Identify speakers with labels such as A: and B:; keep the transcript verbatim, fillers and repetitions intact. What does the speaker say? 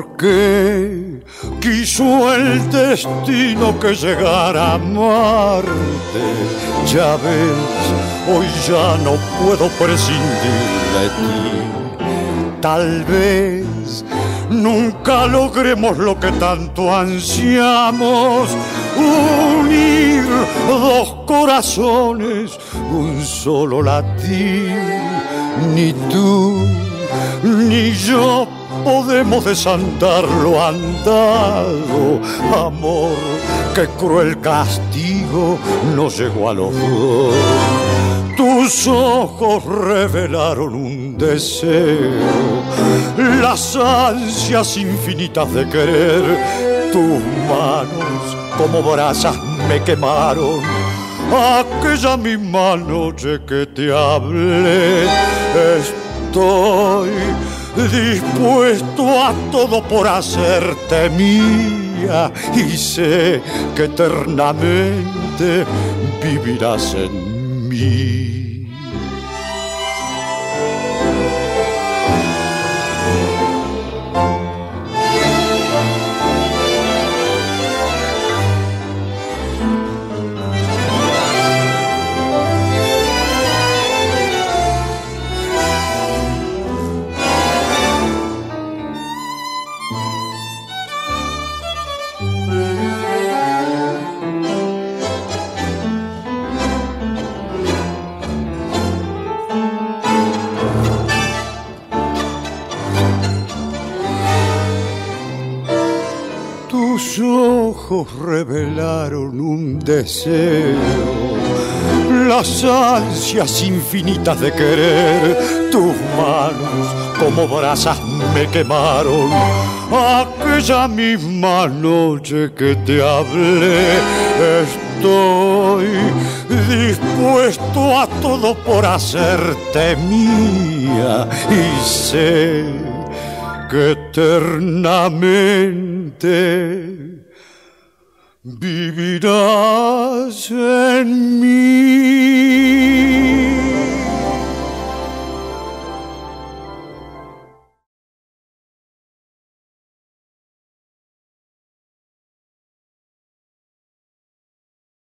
A: ¿Por qué quiso el destino que llegara a amarte? Ya ves, hoy ya no puedo prescindir de ti. Tal vez nunca logremos lo que tanto ansiamos, unir dos corazones, un solo latir. Ni tú ni yo podemos desandar lo andado, amor, qué cruel castigo nos llegó a los dos. Tus ojos revelaron un deseo, las ansias infinitas de querer. Tus manos como brasas me quemaron aquella misma noche que te hablé. Estoy dispuesto a todo por hacerte mía y sé que eternamente vivirás en mí. Tus ojos revelaron un deseo, las ansias infinitas de querer. Tus manos como brasas me quemaron aquella misma noche que te hablé. Estoy dispuesto a todo por hacerte mía y sé que eternamente vivirás en mí.